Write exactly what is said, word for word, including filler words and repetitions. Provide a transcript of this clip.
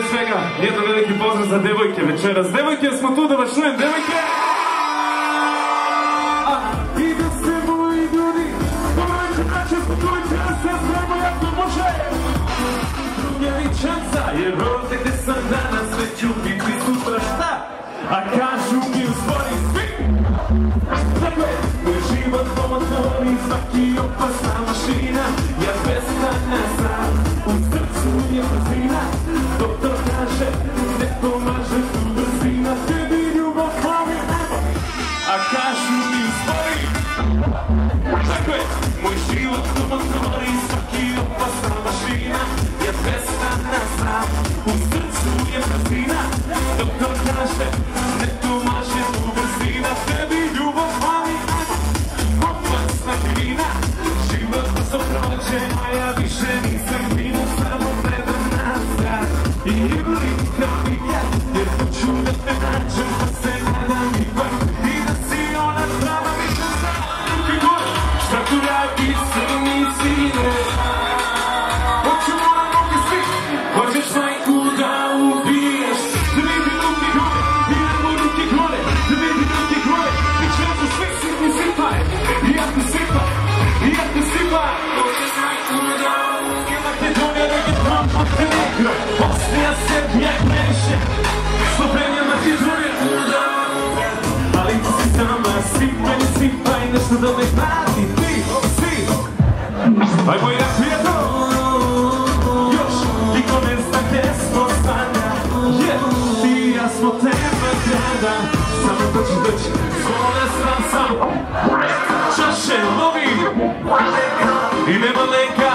svega, jedan veliki pozdrav za devojke večeras. Devojke, smo tu da vas čujem, devojke! I da se moji ljudi, pogledajte braće, smo tu večeras, ja znamo jak to može! Drugjevičanca, jer ovdje gde sam danas već ću biti sutra šta? A kažu mi u zbori svi! Dakle, moj život pomotori, svaki opasna mašina, ja prestana sam, u srcu je brzina, doktor kaže, ne pomaže tu brzina, tebi ljubav hvali nebo, a kažu mi u zbori. Dakle, moj život pomotori, svaki opasna mašina, ja prestana sam, u srcu je brzina, doktor kaže, ne pomaže tu brzina, tebi ljubav hvali nebo, opasna krina, život brzo prođe, a ja više nisam vino, samo gledam nazad i jublim kao vinjak, jer hoću da te nađem, pa se nadam ipak i da si ona prava višnja. Ruki gore, šta tu radi crni sine? Hoću moram ovdje svi, hoćeš majku da ubiješ, da vidi ruki gore, idemo ruki gore, da vidi ruki gore, i će se svi sitni sipaj, i ja te sipaj, i ja te sipaj. Hoćeš majku da ubiješ, Makedonija, Reggaeton, Montenegro, Bosnija, Serbija, Greše, Slovenija, Makedonija, ali ti si sama, sipaj, sipaj, nešto da me hladi, ti, svi. Ajmo i naprijed, još, niko ne zna gdje smo sada, jer ti i ja smo tema grada, samo doći, doći, zvola sam sam, čaše lovim, i nema leka.